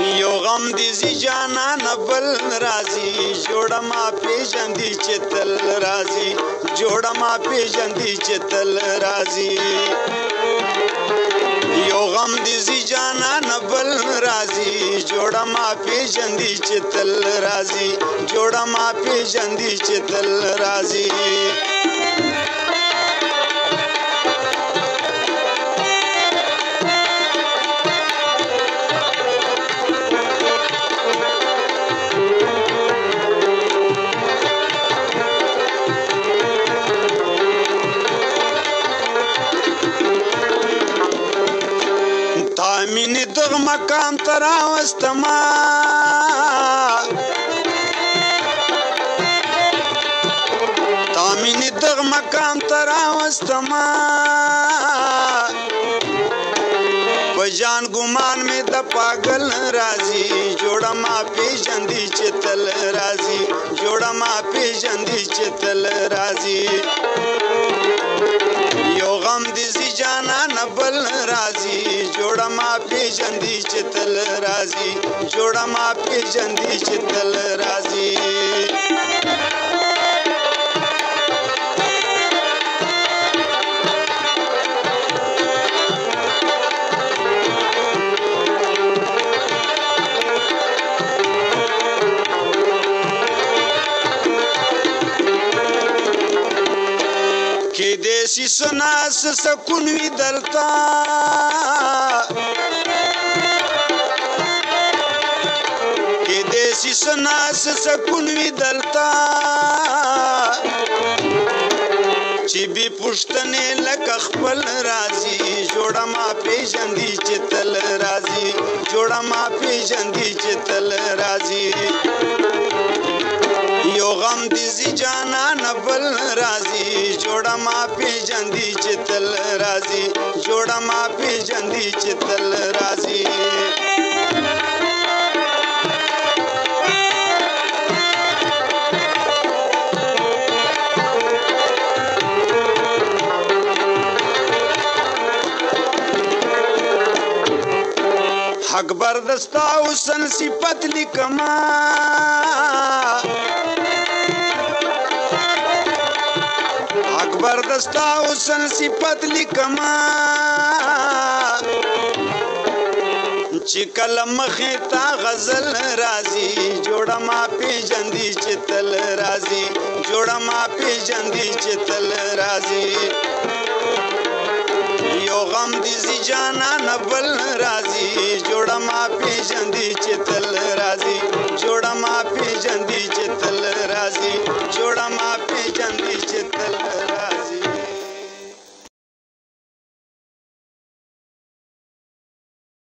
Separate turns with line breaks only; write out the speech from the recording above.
یو غم دی زی جانان بل راځي جوړه ما پیژندې چې تل راځي جوړه ما پیژندې چې تل راځي یو غم دی زی جانان بل راځي جوړه ما پیژندې چې تل راځي جوړه ما پیژندې چې تل راځي مینې دغه مقام ته راوستما تا مینې دغه مقام ته راوستما په جان ګمان مې د پاگل راځي جوړه ما پیژندې چې تل راځي جوړه ما پیژندې چې تل راځي یو غم دی زی جانان بل راځي جوړه ما پیژندې چې تل راځي جوړه ما پیژندې چې تل راځي دیسی سناس سکون وی دلتا کی دیسی سناس سکون وی دلتا چی بی پشتنے لکه خپل راځي جوړه ما پیژندې چې تل راځي جوړه ما پیژندې چې تل راځي یو غم دی زی جانان بل راځي جوړه ما پیژندې چې تل راځي جوړه ما پیژندې چې تل راځي حق بردستا حسن صفت لکما اکبر دستا حسن صفت لکما چې کله مخې تا غزل راځي جوړه ما پیژندې چې تل راځي جوړه ما پیژندې چې تل راځي یو غم دی زی جانان بل راځي جوړه ما پیژندې چې تل راځي جوړه ما پیژندې چې تل راځي جوړه ما